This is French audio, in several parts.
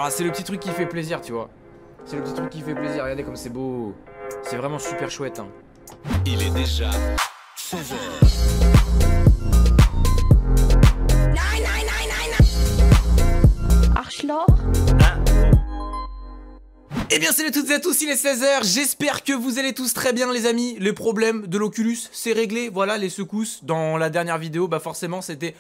Ah, c'est le petit truc qui fait plaisir, tu vois. C'est le petit truc qui fait plaisir. Regardez comme c'est beau. C'est vraiment super chouette, hein. Il est déjà 16h. Arschloch. Eh bien salut à toutes et à tous, il est 16h, j'espère que vous allez tous très bien les amis. Le problème de l'Oculus, c'est réglé, voilà les secousses. Dans la dernière vidéo, bah forcément c'était...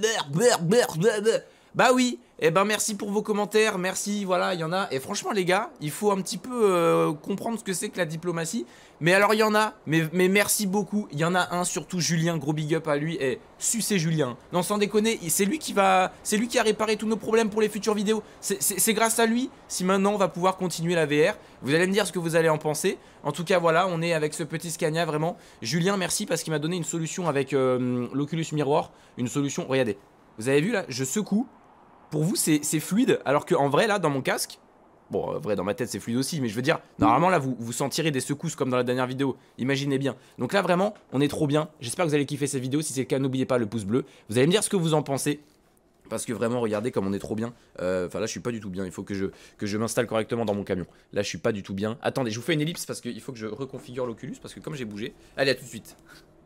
Bah oui, et ben merci pour vos commentaires, merci, voilà, il y en a. Et franchement les gars, il faut un petit peu comprendre ce que c'est que la diplomatie. Mais alors il y en a, mais merci beaucoup. Il y en a un, surtout Julien, gros big up à lui. Et sucez Julien, non sans déconner, c'est lui qui a réparé tous nos problèmes pour les futures vidéos. C'est grâce à lui si maintenant on va pouvoir continuer la VR. Vous allez me dire ce que vous allez en penser. En tout cas voilà, on est avec ce petit Scania vraiment. Julien merci parce qu'il m'a donné une solution avec l'Oculus Miroir. Une solution, regardez, vous avez vu là, je secoue. Pour vous c'est fluide, alors qu'en vrai là dans mon casque, bon en vrai dans ma tête c'est fluide aussi, mais je veux dire normalement là vous sentirez des secousses comme dans la dernière vidéo, imaginez bien. Donc là vraiment on est trop bien, j'espère que vous allez kiffer cette vidéo, si c'est le cas n'oubliez pas le pouce bleu. Vous allez me dire ce que vous en pensez, parce que vraiment regardez comme on est trop bien. Enfin là je suis pas du tout bien, il faut que je m'installe correctement dans mon camion. Là je suis pas du tout bien, attendez je vous fais une ellipse parce qu'il faut que je reconfigure l'Oculus, parce que comme j'ai bougé, allez à tout de suite.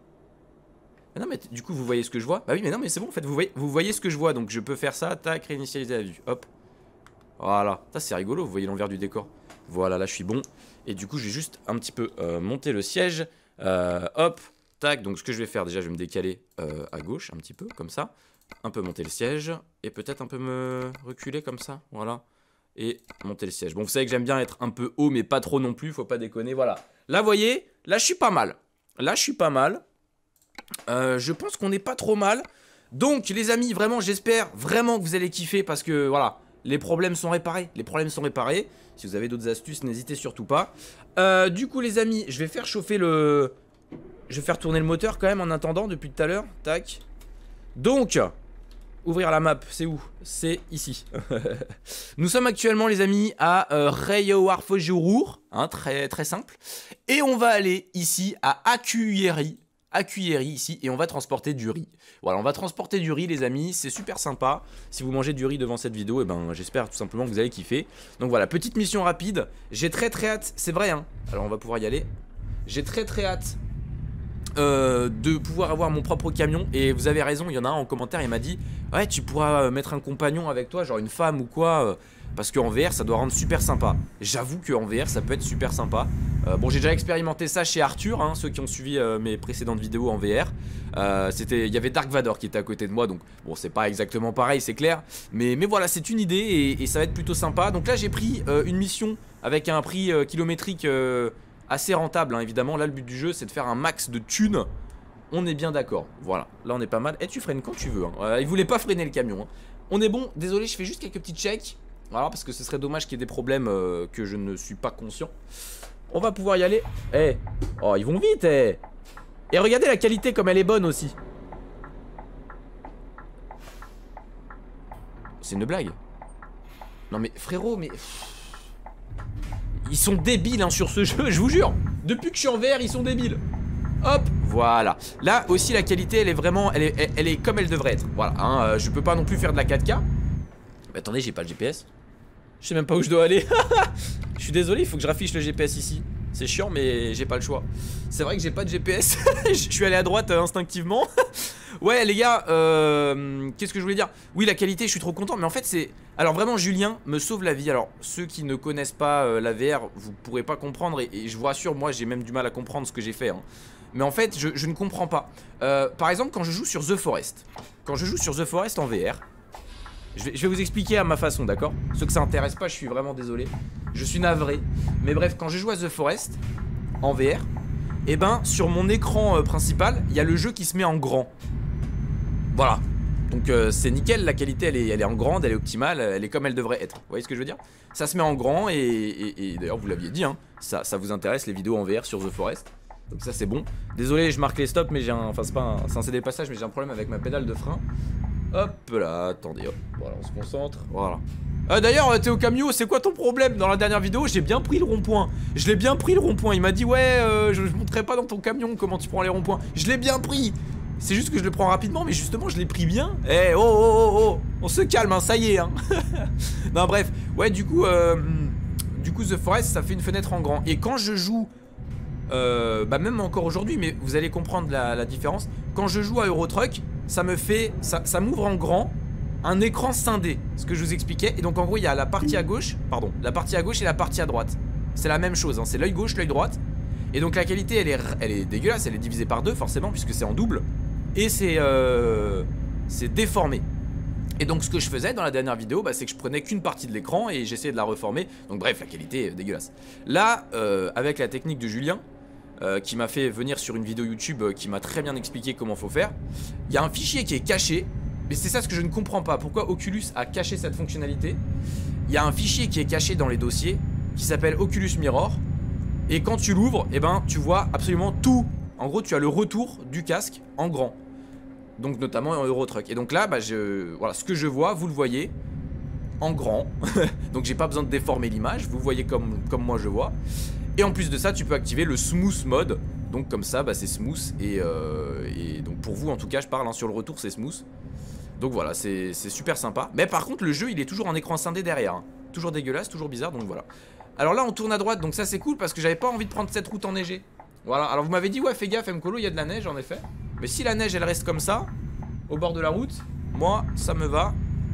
Non mais du coup vous voyez ce que je vois. Bah oui mais non mais c'est bon en fait vous voyez ce que je vois. Donc je peux faire ça, tac, réinitialiser la vue. Hop. Voilà, ça c'est rigolo, vous voyez l'envers du décor. Voilà là je suis bon. Et du coup je vais juste un petit peu monter le siège. Hop, tac, donc ce que je vais faire déjà je vais me décaler à gauche un petit peu comme ça. Un peu monter le siège. Et peut-être un peu me reculer comme ça, voilà. Et monter le siège. Bon vous savez que j'aime bien être un peu haut mais pas trop non plus, faut pas déconner, voilà. Là vous voyez, là je suis pas mal. Là je suis pas mal. Je pense qu'on n'est pas trop mal. Donc les amis vraiment j'espère vraiment que vous allez kiffer, parce que voilà les problèmes sont réparés. Les problèmes sont réparés. Si vous avez d'autres astuces n'hésitez surtout pas. Du coup les amis je vais faire chauffer le... Je vais faire tourner le moteur quand même en attendant depuis tout à l'heure. Tac. Donc ouvrir la map, c'est où? C'est ici. Nous sommes actuellement les amis à Reyoarfojurur, hein, très simple. Et on va aller ici à Akuyeri ici, et on va transporter du riz. Voilà, on va transporter du riz les amis, c'est super sympa. Si vous mangez du riz devant cette vidéo, et ben j'espère tout simplement que vous allez kiffer. Donc voilà, petite mission rapide. J'ai très hâte, c'est vrai hein. Alors on va pouvoir y aller. J'ai très hâte de pouvoir avoir mon propre camion. Et vous avez raison, il y en a un en commentaire, il m'a dit ouais tu pourras mettre un compagnon avec toi, genre une femme ou quoi, parce qu'en VR ça doit rendre super sympa. J'avoue qu'en VR ça peut être super sympa. Bon j'ai déjà expérimenté ça chez Arthur, hein, ceux qui ont suivi mes précédentes vidéos en VR. Il y avait Dark Vador qui était à côté de moi, donc bon c'est pas exactement pareil c'est clair. Mais voilà c'est une idée et ça va être plutôt sympa. Donc là j'ai pris une mission avec un prix kilométrique assez rentable hein, évidemment. Là le but du jeu c'est de faire un max de thunes. On est bien d'accord, voilà, là on est pas mal. Et tu freines quand tu veux hein. Il voulait pas freiner le camion hein. On est bon, désolé je fais juste quelques petits checks. Voilà parce que ce serait dommage qu'il y ait des problèmes que je ne suis pas conscient. On va pouvoir y aller. Eh, oh ils vont vite eh. Et regardez la qualité comme elle est bonne aussi. C'est une blague. Non mais frérot mais... Ils sont débiles hein, sur ce jeu, je vous jure. Depuis que je suis en VR ils sont débiles. Hop, voilà. Là aussi la qualité elle est vraiment, elle est comme elle devrait être. Voilà, hein, je peux pas non plus faire de la 4K. Mais attendez, j'ai pas le GPS. Je sais même pas où je dois aller. Je suis désolé, il faut que je raffiche le GPS ici. C'est chiant mais j'ai pas le choix. C'est vrai que j'ai pas de GPS. Je suis allé à droite instinctivement. Ouais les gars, qu'est-ce que je voulais dire? Oui la qualité je suis trop content. Mais en fait c'est... Alors vraiment Julien me sauve la vie. Alors ceux qui ne connaissent pas la VR, vous pourrez pas comprendre. Et je vous rassure, moi j'ai même du mal à comprendre ce que j'ai fait hein. Mais en fait je ne comprends pas. Par exemple quand je joue sur The Forest. Quand je joue sur The Forest en VR, je vais vous expliquer à ma façon, d'accord? Ceux que ça intéresse pas, je suis vraiment désolé. Je suis navré. Mais bref, quand je joue à The Forest en VR, et ben sur mon écran principal, il y a le jeu qui se met en grand. Voilà. Donc c'est nickel, la qualité elle est en grande, elle est optimale, elle est comme elle devrait être. Vous voyez ce que je veux dire? Ça se met en grand et d'ailleurs vous l'aviez dit, hein, ça vous intéresse les vidéos en VR sur The Forest. Donc ça c'est bon. Désolé, je marque les stops, mais j'ai un... Enfin c'est pas un... C'est un CD passage, mais j'ai un problème avec ma pédale de frein. Hop là, attendez, hop, voilà, on se concentre, voilà. D'ailleurs, t'es au camion, c'est quoi ton problème? Dans la dernière vidéo, j'ai bien pris le rond-point. Je l'ai bien pris le rond-point, il m'a dit, ouais, je montrerai pas dans ton camion comment tu prends les ronds-points. Je l'ai bien pris. C'est juste que je le prends rapidement, mais justement je l'ai pris bien. Eh oh oh oh oh, on se calme hein, ça y est hein. Non bref, ouais du coup The Forest ça fait une fenêtre en grand. Et quand je joue, bah même encore aujourd'hui, mais vous allez comprendre la différence. Quand je joue à Euro Truck, ça me fait, ça m'ouvre en grand un écran scindé, ce que je vous expliquais. Et donc en gros il y a la partie à gauche, pardon, la partie à gauche et la partie à droite. C'est la même chose, hein, c'est l'œil gauche, l'œil droite. Et donc la qualité elle est dégueulasse, elle est divisée par deux forcément puisque c'est en double. Et c'est déformé. Et donc ce que je faisais dans la dernière vidéo, bah, c'est que je prenais qu'une partie de l'écran et j'essayais de la reformer. Donc bref, la qualité est dégueulasse. Là, avec la technique de Julien, qui m'a fait venir sur une vidéo YouTube, qui m'a très bien expliqué comment faut faire, il y a un fichier qui est caché. Mais c'est ça ce que je ne comprends pas. Pourquoi Oculus a caché cette fonctionnalité? Il y a un fichier qui est caché dans les dossiers, qui s'appelle Oculus Mirror. Et quand tu l'ouvres, eh ben, tu vois absolument tout. En gros, tu as le retour du casque en grand. Donc notamment en Euro Truck. Et donc là, bah, voilà, ce que je vois, vous le voyez en grand. Donc j'ai pas besoin de déformer l'image. Vous voyez comme moi je vois. Et en plus de ça, tu peux activer le smooth mode. Donc comme ça, bah, c'est smooth. Et donc pour vous, en tout cas, je parle hein, sur le retour, c'est smooth. Donc voilà, c'est super sympa. Mais par contre, le jeu, il est toujours en écran scindé derrière. Hein. Toujours dégueulasse, toujours bizarre. Donc voilà. Alors là, on tourne à droite. Donc ça, c'est cool parce que j'avais pas envie de prendre cette route enneigée. Voilà, alors vous m'avez dit ouais fais gaffe Mkolo, il y a de la neige en effet. Mais si la neige elle reste comme ça, au bord de la route, moi ça me va.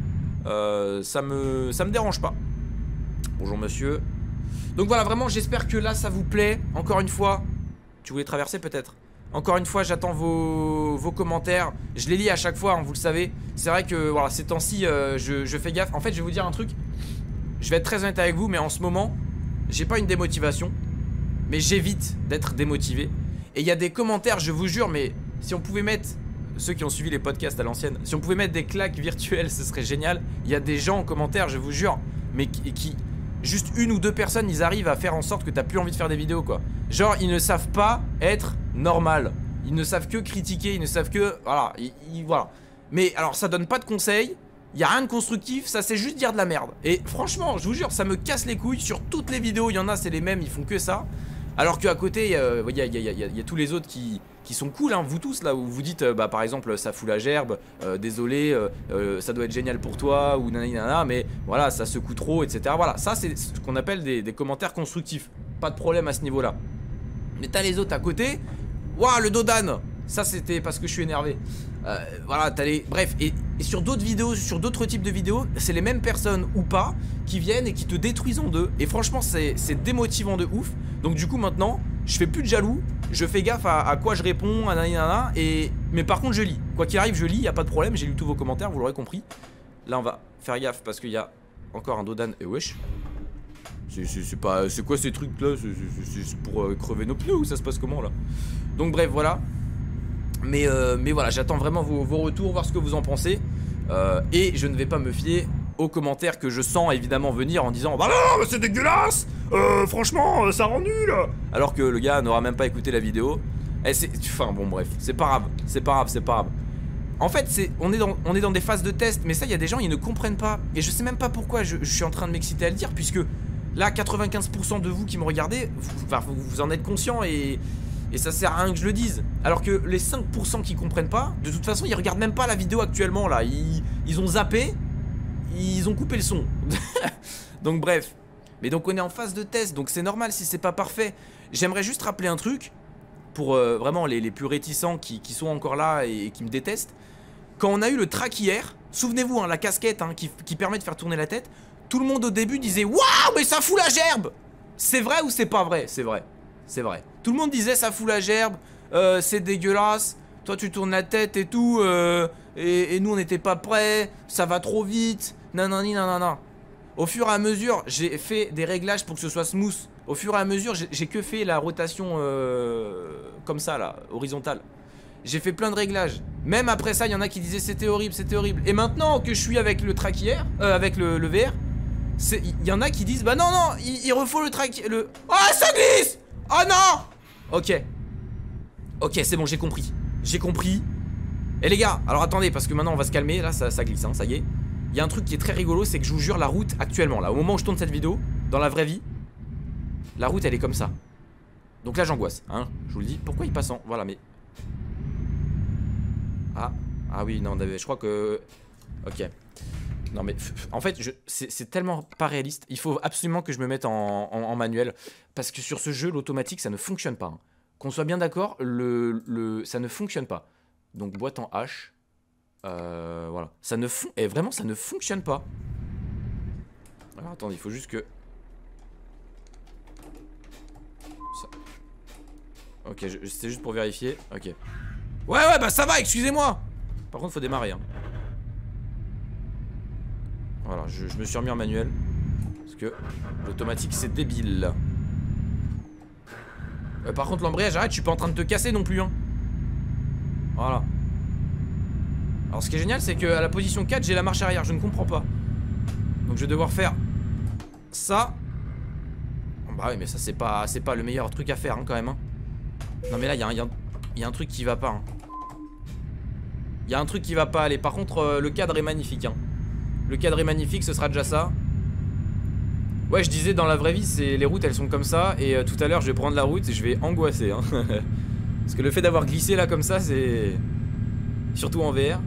Ça me dérange pas. Bonjour monsieur. Donc voilà, vraiment j'espère que là ça vous plaît. Encore une fois, tu voulais traverser peut-être. Encore une fois j'attends vos commentaires. Je les lis à chaque fois hein, vous le savez. C'est vrai que voilà ces temps-ci je fais gaffe. En fait je vais vous dire un truc. Je vais être très honnête avec vous, mais en ce moment j'ai pas une démotivation. Mais j'évite d'être démotivé. Et il y a des commentaires, je vous jure, mais si on pouvait mettre, ceux qui ont suivi les podcasts à l'ancienne, si on pouvait mettre des claques virtuelles, ce serait génial. Il y a des gens en commentaire, je vous jure, mais qui juste une ou deux personnes, ils arrivent à faire en sorte que t'as plus envie de faire des vidéos quoi. Genre ils ne savent pas être normal. Ils ne savent que critiquer, ils ne savent que... Voilà, voilà. Mais alors ça donne pas de conseils. Il n'y a rien de constructif, ça c'est juste dire de la merde. Et franchement, je vous jure, ça me casse les couilles. Sur toutes les vidéos, il y en a, c'est les mêmes, ils font que ça. Alors qu'à côté, il y a tous les autres qui sont cool, hein, vous tous là, où vous dites, bah par exemple, ça fout la gerbe, désolé, ça doit être génial pour toi, ou nanana, mais voilà, ça secoue trop, etc. Voilà, ça c'est ce qu'on appelle des commentaires constructifs. Pas de problème à ce niveau-là. Mais t'as les autres à côté, waouh, le dos d'âne. Ça c'était parce que je suis énervé. Voilà, t'as les... Bref, et sur d'autres vidéos, sur d'autres types de vidéos, c'est les mêmes personnes ou pas qui viennent et qui te détruisent en deux. Et franchement, c'est démotivant de ouf. Donc du coup, maintenant, je fais plus de jaloux. Je fais gaffe à quoi je réponds, mais par contre, je lis. Quoi qu'il arrive, je lis, y a pas de problème. J'ai lu tous vos commentaires, vous l'aurez compris. Là, on va faire gaffe parce qu'il y a encore un dodan. Et wesh. C'est quoi ces trucs là? C'est pour crever nos pneus ou ça se passe comment là? Donc bref, voilà. Mais voilà, j'attends vraiment vos retours, voir ce que vous en pensez. Et je ne vais pas me fier aux commentaires que je sens évidemment venir en disant bah non, mais c'est dégueulasse, franchement, ça rend nul. Alors que le gars n'aura même pas écouté la vidéo. Enfin bon, bref, c'est pas grave, c'est pas grave, c'est pas grave. En fait, on est dans des phases de test, mais ça, il y a des gens, ils ne comprennent pas. Et je sais même pas pourquoi je suis en train de m'exciter à le dire, puisque là, 95% de vous qui me regardez, vous en êtes conscients et ça sert à rien que je le dise. Alors que les 5% qui comprennent pas, de toute façon ils regardent même pas la vidéo actuellement là. Ils ont zappé, ils ont coupé le son. Donc bref. Mais donc on est en phase de test, donc c'est normal si c'est pas parfait. J'aimerais juste rappeler un truc pour vraiment les plus réticents qui sont encore là et qui me détestent. Quand on a eu le track hier, souvenez-vous hein, la casquette hein, qui permet de faire tourner la tête. Tout le monde au début disait waouh mais ça fout la gerbe. C'est vrai ou c'est pas vrai? C'est vrai. C'est vrai. Tout le monde disait ça fout la gerbe, c'est dégueulasse, toi tu tournes la tête et tout, et nous on n'était pas prêts, ça va trop vite, nanani nanana. Au fur et à mesure, j'ai fait des réglages pour que ce soit smooth. Au fur et à mesure, j'ai que fait la rotation comme ça là, horizontale. J'ai fait plein de réglages. Même après ça, il y en a qui disaient c'était horrible, c'était horrible. Et maintenant que je suis avec le track hier, avec le VR, il y en a qui disent bah non, il refaut le track, Ah ça glisse. Oh non. Ok. Ok, c'est bon, j'ai compris. J'ai compris. Et les gars, alors attendez, parce que maintenant on va se calmer. Là, ça glisse, hein, ça y est. Il y a un truc qui est très rigolo, c'est que je vous jure, la route actuellement, là, au moment où je tourne cette vidéo, dans la vraie vie, la route, elle est comme ça. Donc là, j'angoisse, hein, je vous le dis. Pourquoi il passe en... Voilà, mais... Ah, ah oui, non, je crois que... Ok. Non mais, en fait, c'est tellement pas réaliste. Il faut absolument que je me mette en manuel. Parce que sur ce jeu, l'automatique, ça ne fonctionne pas. Hein. Qu'on soit bien d'accord, ça ne fonctionne pas. Donc, boîte en H. Voilà. Ça ne et vraiment, ça ne fonctionne pas. Alors, attendez, il faut juste que... Ça... Ok, c'est juste pour vérifier. Ok. Ouais, bah ça va, excusez-moi. Par contre, faut démarrer. Hein. Voilà, je me suis remis en manuel. Parce que l'automatique, c'est débile. Par contre, l'embrayage, arrête, je suis pas en train de te casser non plus. Hein. Voilà. Alors, ce qui est génial, c'est qu'à la position 4, j'ai la marche arrière. Je ne comprends pas. Donc, je vais devoir faire ça. Bah oui, mais ça, c'est pas le meilleur truc à faire, hein, quand même. Hein. Non, mais là, il y a un truc qui va pas. Hein. Il y a un truc qui va pas aller. Par contre, le cadre est magnifique. Hein. Le cadre est magnifique, ce sera déjà ça. Ouais, je disais, dans la vraie vie, les routes, elles sont comme ça. Et tout à l'heure, je vais prendre la route et je vais angoisser. Hein. Parce que le fait d'avoir glissé là comme ça, c'est... Surtout en VR.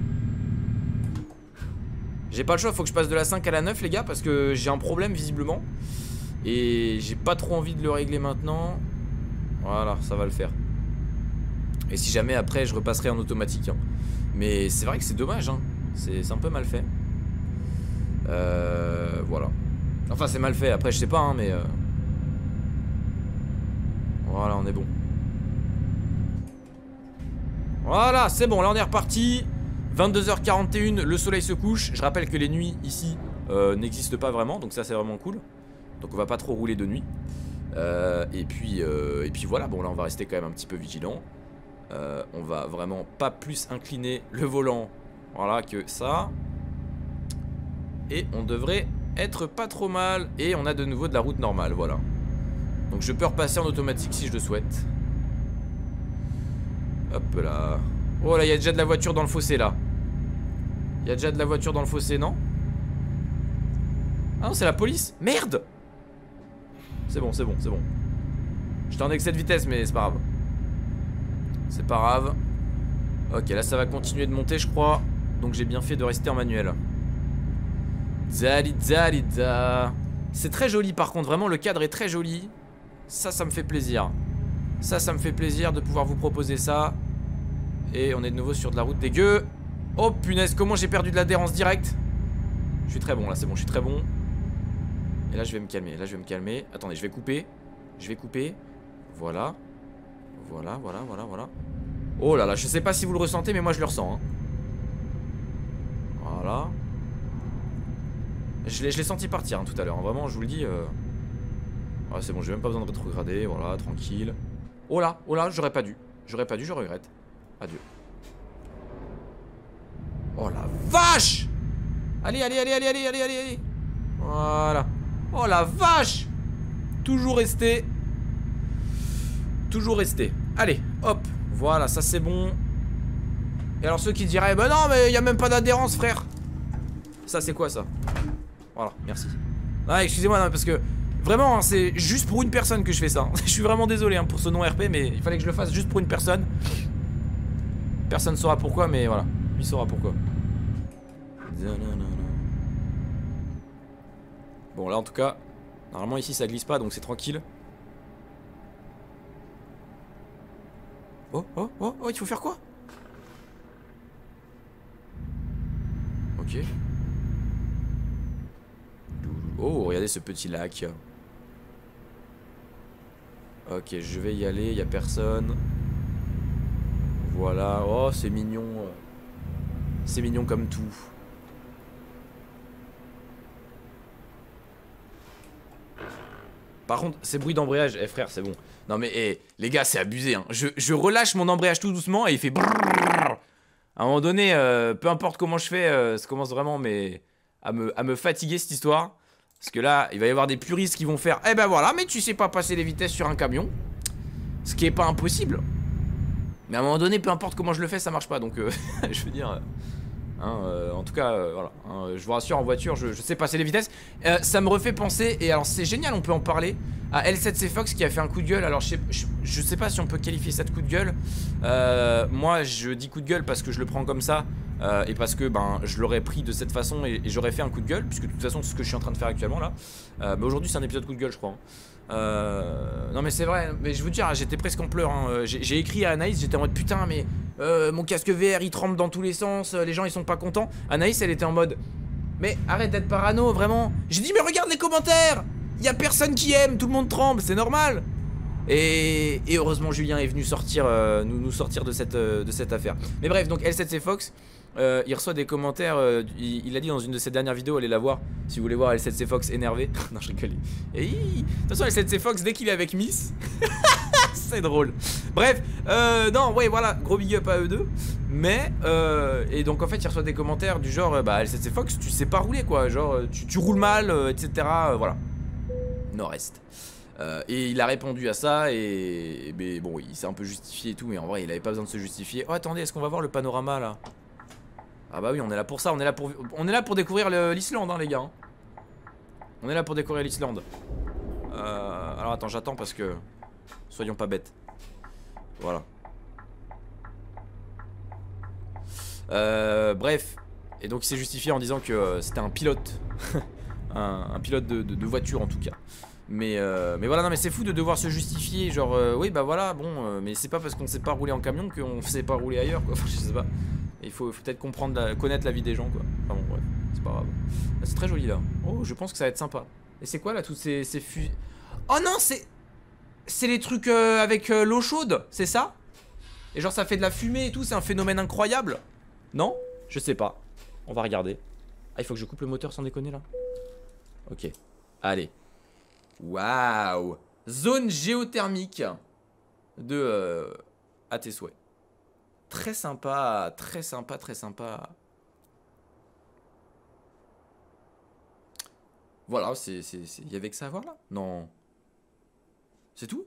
J'ai pas le choix, faut que je passe de la 5 à la 9, les gars. Parce que j'ai un problème, visiblement. Et j'ai pas trop envie de le régler maintenant. Voilà, ça va le faire. Et si jamais, après, je repasserai en automatique. Hein. Mais c'est vrai que c'est dommage. Hein. C'est un peu mal fait. Voilà. Enfin, c'est mal fait. Après, je sais pas, hein, mais... Voilà, on est bon. Voilà, c'est bon. Là, on est reparti. 22h41, le soleil se couche. Je rappelle que les nuits, ici, n'existent pas vraiment. Donc ça, c'est vraiment cool. Donc on va pas trop rouler de nuit. Et puis voilà. Bon, là, on va rester quand même un petit peu vigilant. On va vraiment pas plus incliner le volant. Voilà, que ça. Et on devrait être pas trop mal. Et on a de nouveau de la route normale, voilà. Donc je peux repasser en automatique si je le souhaite. Hop là. Oh là, il y a déjà de la voiture dans le fossé là. Il y a déjà de la voiture dans le fossé, non? Ah non, c'est la police. Merde. C'est bon, c'est bon, c'est bon. J'étais en excès de vitesse, mais c'est pas grave. C'est pas grave. Ok, là ça va continuer de monter, je crois. Donc j'ai bien fait de rester en manuel. Dalida. C'est très joli par contre, vraiment le cadre est très joli. Ça me fait plaisir. Ça me fait plaisir de pouvoir vous proposer ça. Et on est de nouveau sur de la route dégueu. Oh punaise, comment j'ai perdu de l'adhérence directe. Je suis très bon là, c'est bon, je suis très bon. Et là je vais me calmer, là je vais me calmer. Attendez, je vais couper. Je vais couper. Voilà. Voilà. Oh là là, je sais pas si vous le ressentez, mais moi je le ressens. Hein. Voilà. Je l'ai senti partir hein, tout à l'heure. Hein. Vraiment, je vous le dis. Ah, c'est bon, j'ai même pas besoin de rétrograder. Voilà, tranquille. Oh là, j'aurais pas dû. Je regrette. Adieu. Oh la vache! Allez. Voilà. Oh la vache! Toujours resté. Allez, hop. Voilà, ça c'est bon. Et alors ceux qui diraient, bah non, mais il y a même pas d'adhérence, frère. Ça, c'est quoi ça? Voilà, merci. Ah, excusez-moi, non, parce que vraiment, hein, c'est juste pour une personne que je fais ça. Je suis vraiment désolé hein, pour ce nom RP, mais il fallait que je le fasse juste pour une personne. Personne ne saura pourquoi, mais voilà. Lui saura pourquoi. Bon, là, en tout cas, normalement, ici, ça glisse pas, donc c'est tranquille. Oh, il faut faire quoi? Ok. Oh, regardez ce petit lac. Ok, je vais y aller, il n'y a personne. Voilà, oh c'est mignon. C'est mignon comme tout. Par contre, ces bruits d'embrayage, frère, c'est bon. Non mais les gars, c'est abusé hein. Je relâche mon embrayage tout doucement et il fait brrrr. À un moment donné, peu importe comment je fais, ça commence vraiment à me fatiguer cette histoire. Parce que là, il va y avoir des puristes qui vont faire eh ben voilà, mais tu sais pas passer les vitesses sur un camion. Ce qui est pas impossible. Mais à un moment donné, peu importe comment je le fais, ça marche pas. Donc, je veux dire... Hein, en tout cas, voilà. Hein, je vous rassure, en voiture, je sais passer les vitesses. Ça me refait penser, et alors c'est génial, on peut en parler, à L7C Fox qui a fait un coup de gueule. Alors je sais pas si on peut qualifier ça de coup de gueule. Moi, je dis coup de gueule parce que je le prends comme ça. Et parce que ben, je l'aurais pris de cette façon et j'aurais fait un coup de gueule. Puisque de toute façon, c'est ce que je suis en train de faire actuellement là. Mais aujourd'hui, c'est un épisode coup de gueule, je crois. Non mais c'est vrai, mais je vous dire, j'étais presque en pleurs hein. J'ai écrit à Anaïs, j'étais en mode putain mais mon casque VR il tremble dans tous les sens, les gens ils sont pas contents. Anaïs elle était en mode mais arrête d'être parano vraiment. J'ai dit mais regarde les commentaires, y a personne qui aime, tout le monde tremble, c'est normal. Et heureusement Julien est venu sortir, nous sortir de cette affaire. Mais bref, donc L7C Fox, il reçoit des commentaires, il a dit dans une de ses dernières vidéos, allez la voir si vous voulez voir L7C Fox énervé. Non je rigole. Et de toute façon L7C Fox dès qu'il est avec Miss, c'est drôle. Bref, non ouais voilà, gros big up à eux deux. Mais, et donc en fait il reçoit des commentaires du genre, bah L7C Fox tu sais pas rouler quoi, genre tu roules mal, etc. Voilà. Nord-Est. Et il a répondu à ça et mais bon il s'est un peu justifié et tout, mais en vrai il avait pas besoin de se justifier. Oh attendez, est-ce qu'on va voir le panorama là? Ah bah oui, on est là pour ça, on est là pour découvrir l'Islande hein les gars. On est là pour découvrir l'Islande. Alors attends, j'attends parce que soyons pas bêtes. Voilà. Bref, et donc il s'est justifié en disant que c'était un pilote. un pilote de voiture en tout cas. Mais voilà, non mais c'est fou de devoir se justifier, genre oui bah voilà, bon, mais c'est pas parce qu'on sait pas rouler en camion qu'on sait pas rouler ailleurs quoi, enfin je sais pas. Il faut peut-être comprendre, connaître la vie des gens quoi. Enfin bon bref, c'est pas grave. Ah, c'est très joli là. Oh je pense que ça va être sympa. Et c'est quoi là toutes ces fusées? Oh non c'est les trucs avec l'eau chaude, c'est ça? Et genre ça fait de la fumée et tout, c'est un phénomène incroyable. Non? Je sais pas. On va regarder. Ah il faut que je coupe le moteur sans déconner là. Ok. Allez. Waouh. Zone géothermique de à tes souhaits. Très sympa, très sympa, très sympa. Voilà, il y avait que ça à voir là? Non. C'est tout?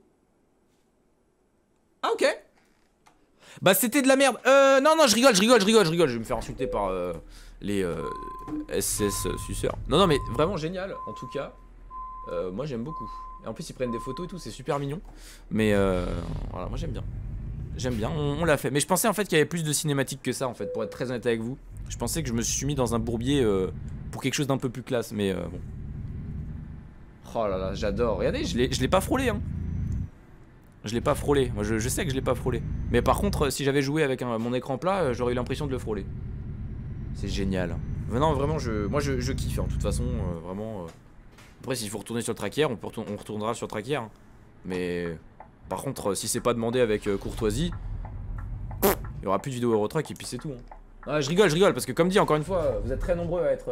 Ah ok. Bah c'était de la merde. Non non, je rigole. Je vais me faire insulter par les SS suceurs. Non mais vraiment génial en tout cas. Moi j'aime beaucoup. Et en plus ils prennent des photos et tout, c'est super mignon. Mais voilà, moi j'aime bien. J'aime bien, on l'a fait. Mais je pensais en fait qu'il y avait plus de cinématiques que ça en fait, pour être très honnête avec vous. Je pensais que je me suis mis dans un bourbier pour quelque chose d'un peu plus classe, mais bon. Oh là là, j'adore. Regardez, je l'ai pas frôlé hein. Je l'ai pas frôlé, moi je sais que je l'ai pas frôlé. Mais par contre, si j'avais joué avec mon écran plat, j'aurais eu l'impression de le frôler. C'est génial. Non, vraiment, moi je kiffe hein. De toute façon, vraiment. Après, s'il faut retourner sur le traquière, on retournera sur le traquière. Hein. Mais par contre, si c'est pas demandé avec courtoisie, il y aura plus de vidéo Eurotruck et puis c'est tout. Hein. Ah, je rigole, parce que comme dit, encore une fois, vous êtes très nombreux à être.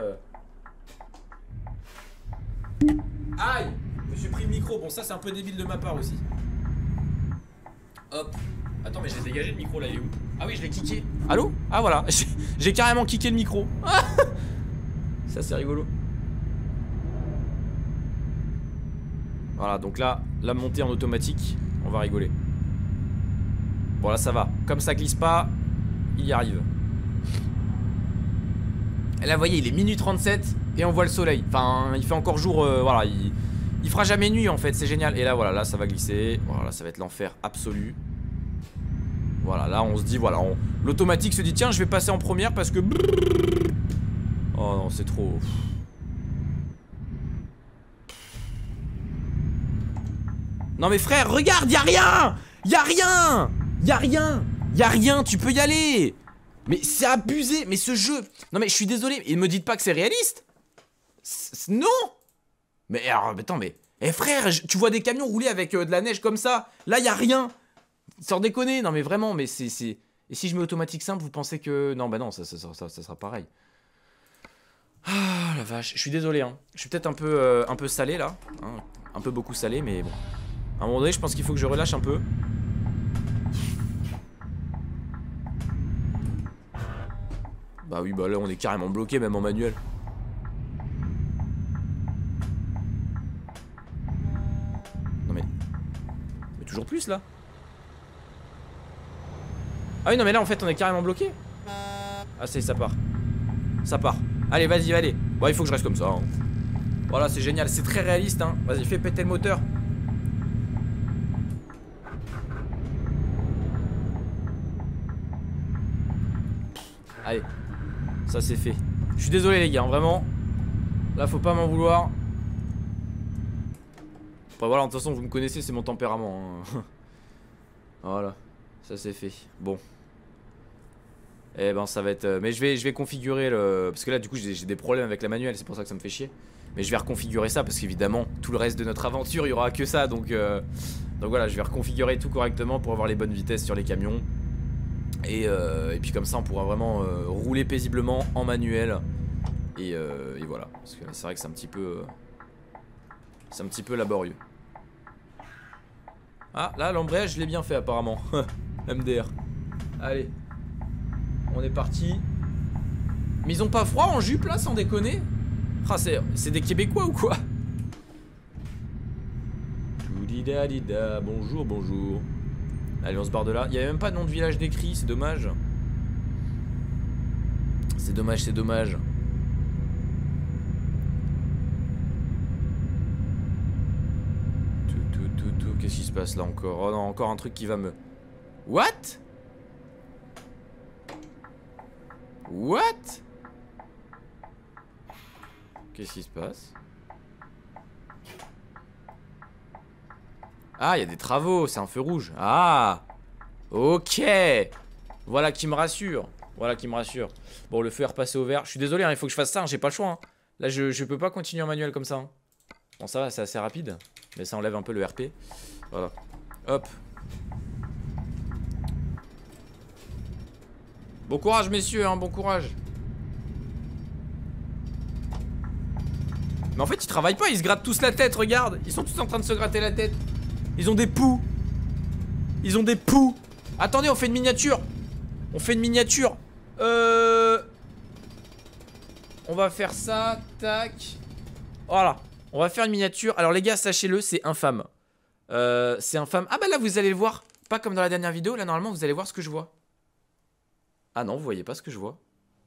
Aïe! Je me suis pris le micro, bon, ça c'est un peu débile de ma part aussi. Hop. Attends, mais je l'ai dégagé le micro là, il est où? Ah oui, je l'ai kické. Allô? Ah voilà, j'ai carrément kické le micro. Ça c'est rigolo. Voilà, donc là, la montée en automatique, on va rigoler. Bon là ça va, comme ça glisse pas, il y arrive. Et là vous voyez, il est minuit 37 et on voit le soleil. Enfin, il fait encore jour, voilà, il fera jamais nuit en fait, c'est génial. Et là voilà, là ça va glisser, voilà, ça va être l'enfer absolu. Voilà, là on se dit, voilà, l'automatique se dit tiens je vais passer en première parce que... Oh non, c'est trop... Non mais frère, regarde, y'a rien! Y'a rien! Y'a rien! Y'a rien, tu peux y aller! Mais c'est abusé, mais ce jeu... Non mais je suis désolé, et me dites pas que c'est réaliste! Non! Mais alors, attends, mais... Eh frère, tu vois des camions rouler avec de la neige comme ça, là y'a rien! Sans déconner, non mais vraiment, mais c'est... Et si je mets automatique simple, vous pensez que... Non bah non, ça sera pareil. Ah la vache, je suis désolé hein. Je suis peut-être un peu salé là, hein. Un peu beaucoup salé, mais bon. À un moment donné, je pense qu'il faut que je relâche un peu. Bah oui, bah là on est carrément bloqué même en manuel. Non mais toujours plus là. Ah oui non mais là en fait on est carrément bloqué. Ah ça y est, ça part. Ça part. Allez, vas-y, allez. Bon, il faut que je reste comme ça. Hein. Voilà, c'est génial. C'est très réaliste. Hein. Vas-y, fais péter le moteur. Allez. Ça, c'est fait. Je suis désolé, les gars. Hein, vraiment. Là, faut pas m'en vouloir. Enfin, voilà, de toute façon, vous me connaissez, c'est mon tempérament. Hein. Voilà. Ça, c'est fait. Bon. Eh ben ça va être... mais je vais configurer le... Parce que là du coup j'ai des problèmes avec la manuelle. C'est pour ça que ça me fait chier. Mais je vais reconfigurer ça parce qu'évidemment tout le reste de notre aventure il y aura que ça. Donc voilà, je vais reconfigurer tout correctement pour avoir les bonnes vitesses sur les camions. Et puis comme ça on pourra vraiment rouler paisiblement en manuel. Et voilà. Parce que c'est vrai que c'est un petit peu... c'est un petit peu laborieux. Ah là l'embrayage je l'ai bien fait apparemment. MDR. Allez. On est parti. Mais ils ont pas froid en jupe là, sans déconner? Ah, c'est des Québécois ou quoi? Bonjour, bonjour. Allez, on se barre de là. Il n'y a même pas de nom de village décrit, c'est dommage. C'est dommage, c'est dommage. Tout. Qu'est-ce qui se passe là encore? Oh non, encore un truc qui va me... What? What? Qu'est-ce qui se passe? Ah, il y a des travaux, c'est un feu rouge. Ah, ok. Voilà qui me rassure. Voilà qui me rassure. Bon, le feu est repassé au vert. Je suis désolé, hein, il faut que je fasse ça, hein, j'ai pas le choix. Hein. Là, je peux pas continuer en manuel comme ça. Hein. Bon, ça va, c'est assez rapide. Mais ça enlève un peu le RP. Voilà. Hop. Bon courage, messieurs, hein, bon courage. Mais en fait, ils travaillent pas, ils se grattent tous la tête, regarde. Ils sont tous en train de se gratter la tête. Ils ont des poux. Ils ont des poux. Attendez, on fait une miniature. On fait une miniature. On va faire ça, tac. Voilà, on va faire une miniature. Alors les gars, sachez-le, c'est infâme. C'est infâme. Ah bah là, vous allez le voir. Pas comme dans la dernière vidéo, là normalement, vous allez voir ce que je vois. Ah non, vous voyez pas ce que je vois.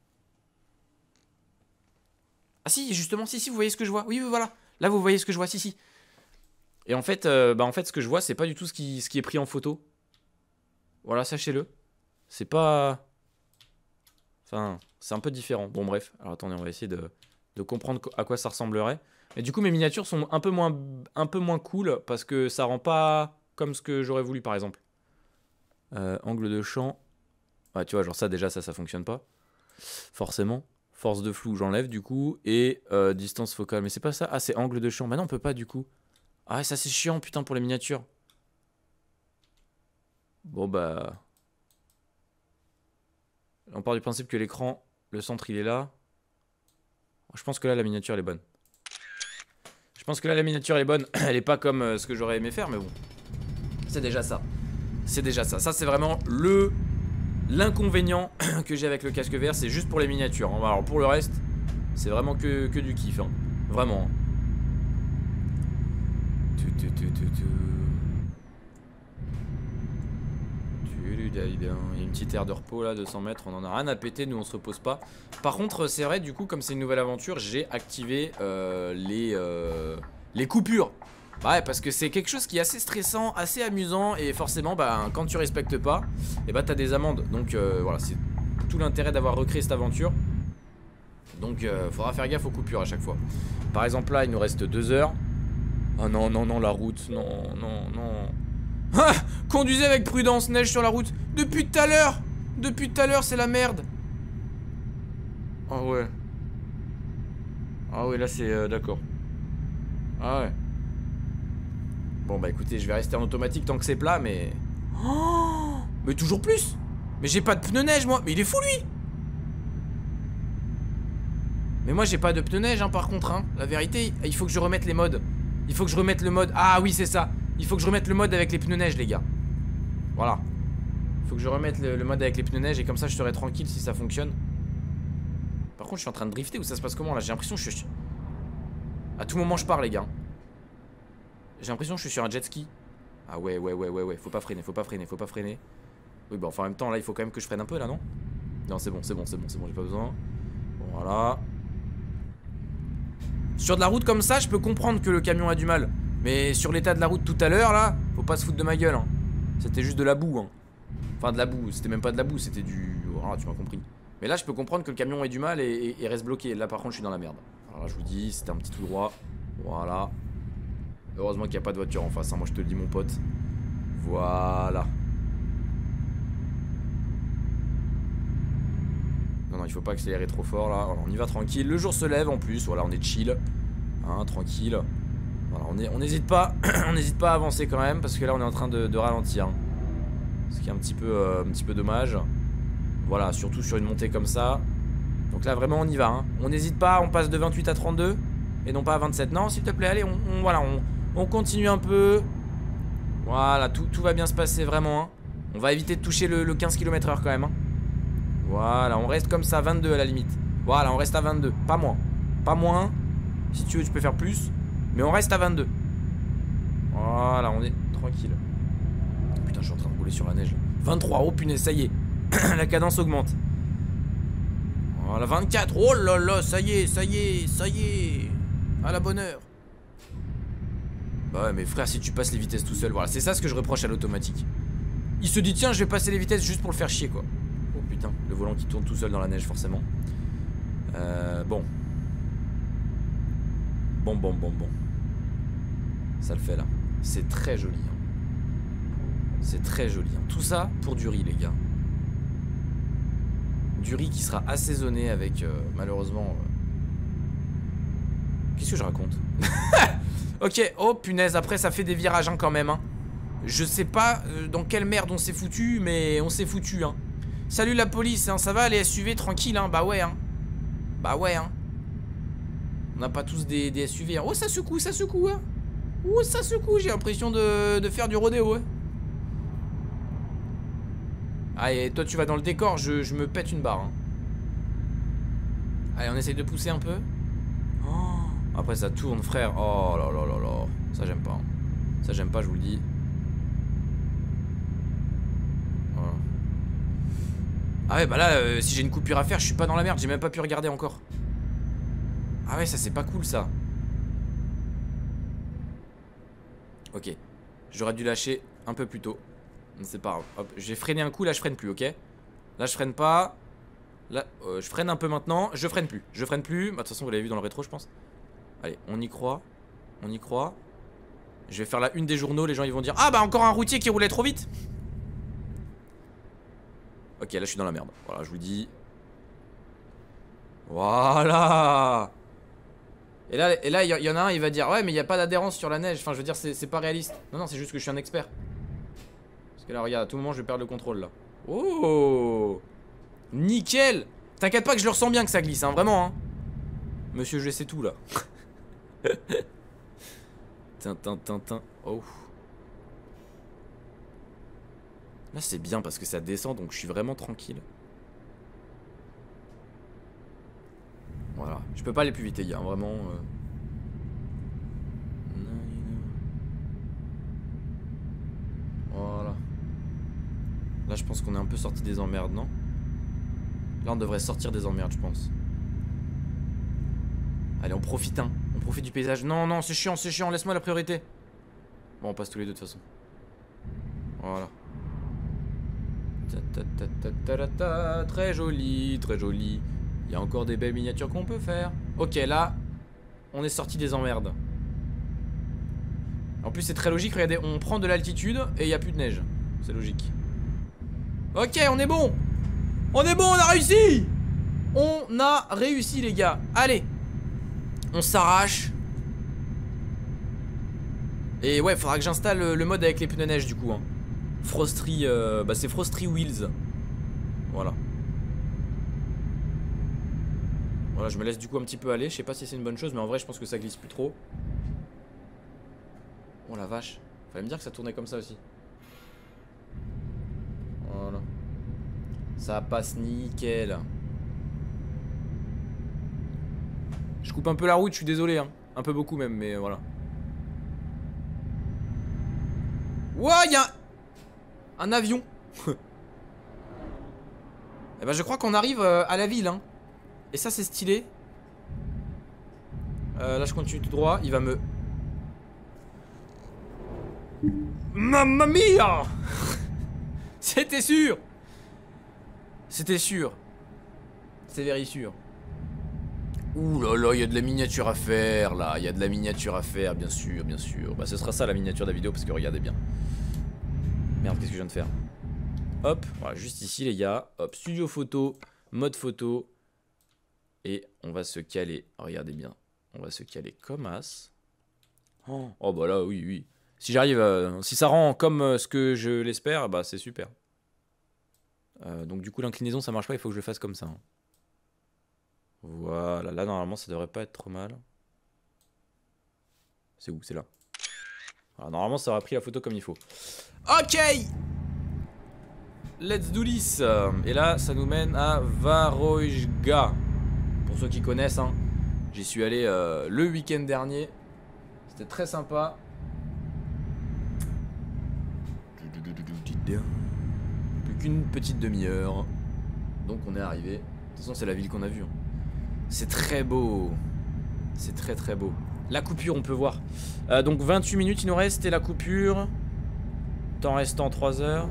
Ah si, justement, si, vous voyez ce que je vois. Oui, voilà. Là, vous voyez ce que je vois, si. Et en fait, ce que je vois, c'est pas du tout ce qui est pris en photo. Voilà, sachez-le. C'est pas... Enfin, c'est un peu différent. Bon, bref. Alors, attendez, on va essayer de comprendre à quoi ça ressemblerait. Et du coup, mes miniatures sont un peu moins cool parce que ça rend pas comme ce que j'aurais voulu, par exemple. Angle de champ... Ouais, tu vois, genre ça, déjà, ça fonctionne pas. Forcément. Force de flou, j'enlève, du coup. Et distance focale. Mais c'est pas ça. Ah, c'est angle de champ. Bah non, on peut pas, du coup. Ah, ça, c'est chiant, putain, pour les miniatures. Bon, bah... On part du principe que l'écran, le centre, il est là. Je pense que là, la miniature, elle est bonne. Je pense que là, la miniature, elle est bonne. Elle est pas comme ce que j'aurais aimé faire, mais bon. C'est déjà ça. C'est déjà ça. Ça, c'est vraiment l'inconvénient que j'ai avec le casque VR, c'est juste pour les miniatures. Alors pour le reste, c'est vraiment que du kiff. Hein. Vraiment. Il y a une petite aire de repos là, 200 mètres, on en a rien à péter, nous on se repose pas. Par contre, c'est vrai, du coup, comme c'est une nouvelle aventure, j'ai activé les coupures. Ouais, parce que c'est quelque chose qui est assez stressant, assez amusant, et forcément, bah, quand tu respectes pas, et bah t'as des amendes. Donc voilà, c'est tout l'intérêt d'avoir recréé cette aventure. Donc faudra faire gaffe aux coupures à chaque fois. Par exemple là, il nous reste 2 heures. Oh non, la route, non. Ah, conduisez avec prudence, neige sur la route. Depuis tout à l'heure, c'est la merde. Ah ouais. Ah ouais, là c'est d'accord. Ah ouais. Bon bah écoutez, je vais rester en automatique tant que c'est plat, mais... Oh, mais toujours plus. Mais j'ai pas de pneus neige, moi. Mais il est fou, lui. Mais moi, j'ai pas de pneus neige, hein, par contre, hein. La vérité, il faut que je remette les modes. Il faut que je remette le mode... Ah oui, c'est ça. Il faut que je remette le mode avec les pneus neige, les gars. Voilà. Il faut que je remette le mode avec les pneus neige, et comme ça, je serai tranquille si ça fonctionne. Par contre, je suis en train de drifter, ou ça se passe comment, là? J'ai l'impression que je suis... À tout moment, je pars, les gars. J'ai l'impression que je suis sur un jet ski. Ah ouais. Faut pas freiner. Oui, bah enfin en même temps là il faut quand même que je freine un peu là, non? Non, c'est bon, j'ai pas besoin. Bon, Voilà. Sur de la route comme ça, je peux comprendre que le camion a du mal. Mais sur l'état de la route tout à l'heure, là, faut pas se foutre de ma gueule. Hein. C'était juste de la boue. Hein. Enfin, de la boue. C'était même pas de la boue, c'était du... Voilà, tu m'as compris. Mais là, je peux comprendre que le camion ait du mal et reste bloqué. Là, par contre, je suis dans la merde. Alors là, je vous dis, c'était un petit tout droit. Voilà. Heureusement qu'il n'y a pas de voiture en face. Hein. Moi, je te le dis, mon pote. Voilà. Non, non, il faut pas accélérer trop fort là. Voilà, on y va tranquille. Le jour se lève en plus. Voilà, on est chill. Hein, tranquille. Voilà, on n'hésite pas. On n'hésite pas à avancer quand même. Parce que là, on est en train de ralentir. Hein. Ce qui est un petit peu dommage. Voilà, surtout sur une montée comme ça. Donc là, vraiment, on y va. Hein. On n'hésite pas. On passe de 28 à 32. Et non pas à 27. Non, s'il te plaît, allez, on continue un peu. Voilà, tout va bien se passer vraiment. Hein. On va éviter de toucher le 15 km/h quand même. Hein. Voilà, on reste comme ça, 22 à la limite. Voilà, on reste à 22, pas moins. Pas moins. Si tu veux, tu peux faire plus. Mais on reste à 22. Voilà, on est tranquille. Putain, je suis en train de rouler sur la neige. 23, oh punaise, ça y est. La cadence augmente. Voilà, 24. Oh là là, ça y est, ça y est, ça y est. À la bonne heure. Bah ouais, mais frère, si tu passes les vitesses tout seul, voilà, c'est ça ce que je reproche à l'automatique. Il se dit, tiens, je vais passer les vitesses juste pour le faire chier, quoi. Oh putain, le volant qui tourne tout seul dans la neige, forcément. Bon. Bon. Ça le fait là. C'est très joli. Hein. C'est très joli. Hein. Tout ça pour du riz, les gars. Du riz qui sera assaisonné avec, malheureusement... Qu'est-ce que je raconte? Ok, oh punaise, après ça fait des virages hein, quand même. Hein. Je sais pas dans quelle merde on s'est foutu, mais on s'est foutu. Hein. Salut la police, hein, ça va les SUV tranquille, hein. Bah ouais, hein. Bah ouais, hein. On n'a pas tous des SUV. Hein. Oh, ça secoue, hein. Oh, ça secoue, j'ai l'impression de faire du rodéo. Hein. Allez, toi tu vas dans le décor, je me pète une barre. Hein. Allez, on essaye de pousser un peu. Oh, après ça tourne, frère. Oh là là là là. Ça j'aime pas. Hein. Ça j'aime pas, je vous le dis. Voilà. Ah ouais, bah là, si j'ai une coupure à faire, je suis pas dans la merde. J'ai même pas pu regarder encore. Ah ouais, ça c'est pas cool ça. Ok. J'aurais dû lâcher un peu plus tôt. C'est pas grave. Hop, j'ai freiné un coup, là je freine plus, ok. Là je freine pas. Là, je freine un peu maintenant. Je freine plus. Je freine plus. Bah, de toute façon, vous l'avez vu dans le rétro, je pense. Allez, on y croit. On y croit. Je vais faire la une des journaux. Les gens ils vont dire, ah bah encore un routier qui roulait trop vite. Ok, là je suis dans la merde. Voilà, je vous dis. Voilà. Et là il y en a un, il va dire, ouais, mais il n'y a pas d'adhérence sur la neige. Enfin, je veux dire, c'est pas réaliste. Non, non, c'est juste que je suis un expert. Parce que là, regarde, à tout moment, je vais perdre le contrôle là. Oh! Nickel! T'inquiète pas que je le ressens bien que ça glisse, hein, vraiment, hein. Monsieur, je sais tout là. Tintin. Oh. Là, c'est bien parce que ça descend, donc je suis vraiment tranquille. Voilà. Je peux pas aller plus vite, les gars, hein, vraiment. Voilà. Là, je pense qu'on est un peu sorti des emmerdes, non? Là, on devrait sortir des emmerdes, je pense. Allez, on profite, hein. On profite du paysage. Non, non, c'est chiant, laisse-moi la priorité. Bon, on passe tous les deux, de toute façon. Voilà. Très joli, très joli. Il y a encore des belles miniatures qu'on peut faire. Ok, là, on est sorti des emmerdes. En plus, c'est très logique. Regardez, on prend de l'altitude et il n'y a plus de neige. C'est logique. Ok, on est bon. On est bon, on a réussi. On a réussi, les gars. Allez. On s'arrache. Et ouais, faudra que j'installe le mode avec les pneus neige, du coup. Hein. Frostry, bah c'est Frostry Wheels. Voilà. Voilà, je me laisse du coup un petit peu aller. Je sais pas si c'est une bonne chose, mais en vrai, je pense que ça glisse plus trop. Oh la vache. Fallait me dire que ça tournait comme ça aussi. Voilà. Ça passe nickel. Je coupe un peu la route, je suis désolé. Hein. Un peu beaucoup même, mais voilà. Ouah, y'a un avion. Eh ben, je crois qu'on arrive à la ville. Hein. Et ça c'est stylé. Là je continue tout droit. Il va me... Mamma mia. C'était sûr. C'était sûr. C'est very sûr. Ouh là là, il y a de la miniature à faire là. Il y a de la miniature à faire, bien sûr, bien sûr. Bah ce sera ça la miniature de la vidéo parce que regardez bien. Merde, qu'est-ce que je viens de faire? Hop, voilà, juste ici les gars. Hop, studio photo, mode photo. Et on va se caler. Regardez bien. On va se caler comme as. Oh bah là, oui, oui. Si j'arrive, si ça rend comme ce que je l'espère, bah c'est super. Donc du coup l'inclinaison ça marche pas, il faut que je le fasse comme ça. Hein. Voilà, là normalement ça devrait pas être trop mal. C'est où? C'est là. Alors, normalement ça aura pris la photo comme il faut. Ok. Let's do this. Et là ça nous mène à Varojga. Pour ceux qui connaissent, hein, j'y suis allé le week-end dernier. C'était très sympa. Plus qu'une petite demi-heure. Donc on est arrivé. De toute façon c'est la ville qu'on a vue. Hein. C'est très beau. C'est très très beau. La coupure on peut voir. Donc 28 minutes il nous reste et la coupure. Temps restant 3 heures.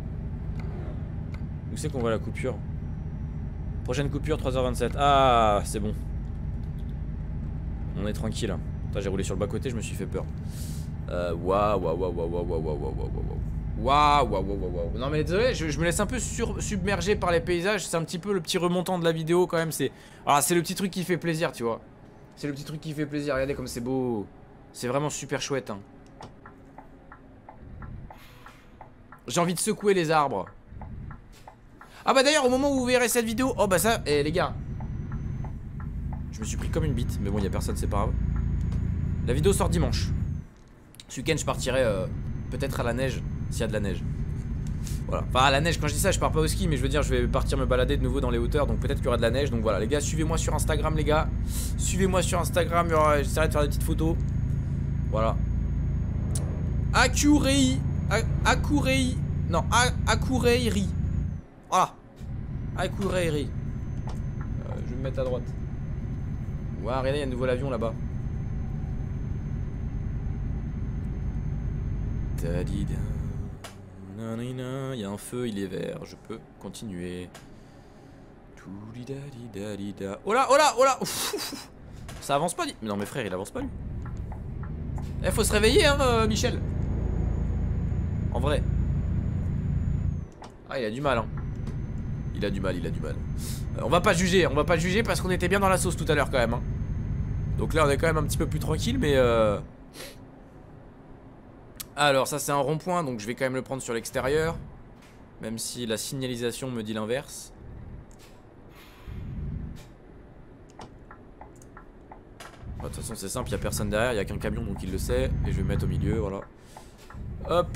Où c'est qu'on voit la coupure? Prochaine coupure 3h27. Ah c'est bon. On est tranquille. J'ai roulé sur le bas côté, je me suis fait peur. Waouh, waouh, waouh, waouh, waouh, waouh, waouh, waouh, waouh. Waouh, waouh, waouh, waouh. Non mais désolé, je me laisse un peu submerger par les paysages. C'est un petit peu le petit remontant de la vidéo quand même. C'est le petit truc qui fait plaisir, tu vois. C'est le petit truc qui fait plaisir. Regardez comme c'est beau. C'est vraiment super chouette. Hein. J'ai envie de secouer les arbres. Ah bah d'ailleurs, au moment où vous verrez cette vidéo, oh bah ça, les gars, je me suis pris comme une bite. Mais bon, il y a personne, c'est pas grave. La vidéo sort dimanche. Ce week-end, je partirai peut-être à la neige. S'il y a de la neige. Voilà. Enfin à la neige, quand je dis ça je pars pas au ski. Mais je veux dire je vais partir me balader de nouveau dans les hauteurs. Donc peut-être qu'il y aura de la neige. Donc voilà les gars, suivez-moi sur Instagram les gars. Suivez-moi sur Instagram, j'essaierai de faire des petites photos. Voilà. Akurei. Non, Akureiri. Voilà. Akureiri. Je vais me mettre à droite. Ouais, regardez, il y a de nouveau l'avion là-bas. Il y a un feu, il est vert, je peux continuer. Oh là, oh là, oh là. Ça avance pas, mais non mes frères, il avance pas lui. Eh, faut se réveiller hein, Michel. En vrai. Ah, il a du mal hein. Il a du mal, il a du mal. On va pas juger parce qu'on était bien dans la sauce tout à l'heure quand même hein. Donc là on est quand même un petit peu plus tranquille mais Alors ça c'est un rond-point donc je vais quand même le prendre sur l'extérieur. Même si la signalisation me dit l'inverse. De toute façon c'est simple, il n'y a personne derrière, il n'y a qu'un camion donc il le sait. Et je vais me mettre au milieu, voilà. Hop.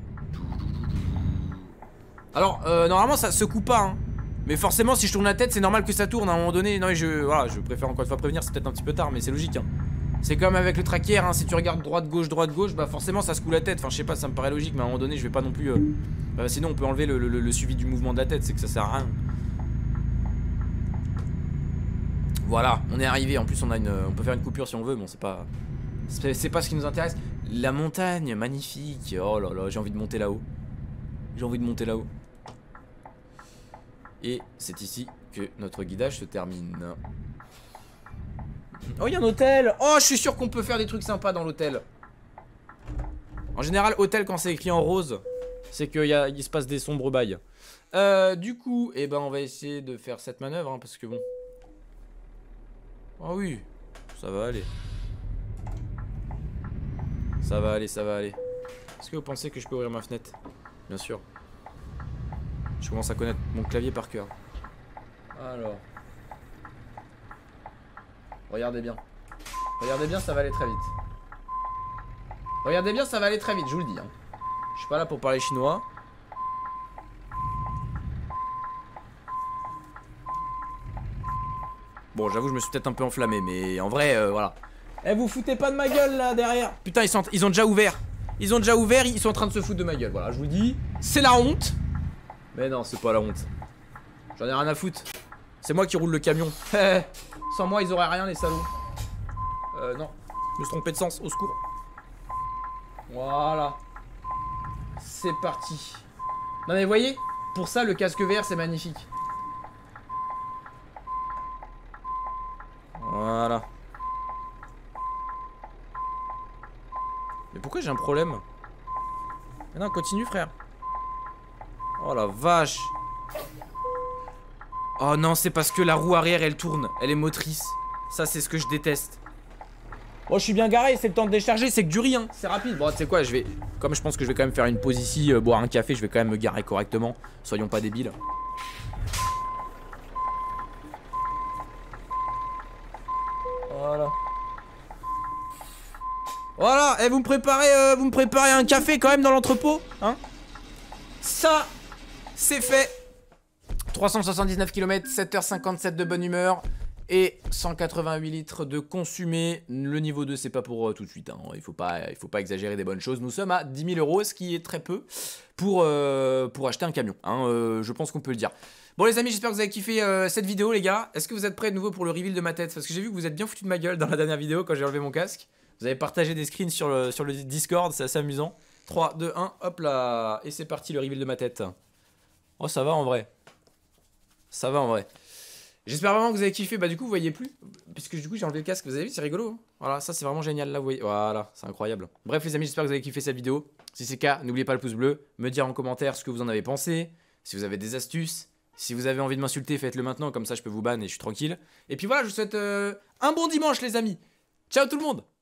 Alors normalement ça secoue pas hein. Mais forcément si je tourne la tête c'est normal que ça tourne à un moment donné. Non voilà, je préfère encore une fois prévenir, c'est peut-être un petit peu tard mais c'est logique hein. C'est comme avec le tracker hein, si tu regardes droite-gauche, bah forcément ça secoue la tête. Enfin je sais pas, ça me paraît logique mais à un moment donné je vais pas non plus sinon on peut enlever le suivi du mouvement de la tête, c'est que ça sert à rien. Voilà, on est arrivé, en plus on peut faire une coupure si on veut, bon c'est pas ce qui nous intéresse. La montagne, magnifique. Oh là là, j'ai envie de monter là-haut. J'ai envie de monter là-haut. Et c'est ici que notre guidage se termine. Oh, il y a un hôtel. Oh, je suis sûr qu'on peut faire des trucs sympas dans l'hôtel. En général, hôtel, quand c'est écrit en rose, c'est qu'il se passe des sombres bails. Du coup, eh ben, on va essayer de faire cette manœuvre, hein, parce que bon. Oh oui, ça va aller. Ça va aller, ça va aller. Est-ce que vous pensez que je peux ouvrir ma fenêtre? Bien sûr. Je commence à connaître mon clavier par cœur. Alors. Regardez bien. Regardez bien, ça va aller très vite. Regardez bien, ça va aller très vite, je vous le dis. Hein. Je suis pas là pour parler chinois. Bon, j'avoue, je me suis peut-être un peu enflammé, mais en vrai, voilà. Eh, vous foutez pas de ma gueule là derrière. Putain, ils ont déjà ouvert. Ils ont déjà ouvert, ils sont en train de se foutre de ma gueule. Voilà, je vous le dis. C'est la honte. Mais non, c'est pas la honte. J'en ai rien à foutre. C'est moi qui roule le camion. Sans moi, ils auraient rien, les salauds. Non. Je me suis trompé de sens. Au secours. Voilà. C'est parti. Non mais vous voyez, pour ça, le casque vert, c'est magnifique. Voilà. Mais pourquoi j'ai un problème? Mais non, continue, frère. Oh la vache. Oh non, c'est parce que la roue arrière, elle tourne. Elle est motrice. Ça, c'est ce que je déteste. Oh, je suis bien garé, c'est le temps de décharger, c'est que du riz, hein. C'est rapide. Bon, tu sais quoi, je vais... Comme je pense que je vais quand même faire une pause ici, boire un café, je vais quand même me garer correctement. Soyons pas débiles. Voilà. Voilà, et vous me préparez un café quand même dans l'entrepôt, hein? Ça, c'est fait. 379 km, 7h57 de bonne humeur et 188 litres de consumé. Le niveau 2, c'est pas pour tout de suite, hein. Il faut pas exagérer des bonnes choses. Nous sommes à 10 000 €, ce qui est très peu pour acheter un camion, hein. Je pense qu'on peut le dire. Bon les amis, j'espère que vous avez kiffé cette vidéo les gars. Est-ce que vous êtes prêts de nouveau pour le reveal de ma tête? Parce que j'ai vu que vous êtes bien foutu de ma gueule dans la dernière vidéo quand j'ai enlevé mon casque. Vous avez partagé des screens sur le Discord, c'est assez amusant. 3, 2, 1, hop là. Et c'est parti le reveal de ma tête. Oh ça va en vrai. Ça va en vrai. J'espère vraiment que vous avez kiffé. Bah du coup vous voyez plus. Puisque du coup j'ai enlevé le casque. Vous avez vu, c'est rigolo, hein. Voilà, ça c'est vraiment génial là, vous voyez. Voilà, c'est incroyable. Bref les amis, j'espère que vous avez kiffé cette vidéo. Si c'est le cas, n'oubliez pas le pouce bleu. Me dire en commentaire ce que vous en avez pensé. Si vous avez des astuces. Si vous avez envie de m'insulter, faites-le maintenant. Comme ça je peux vous ban et je suis tranquille. Et puis voilà, je vous souhaite un bon dimanche les amis. Ciao tout le monde.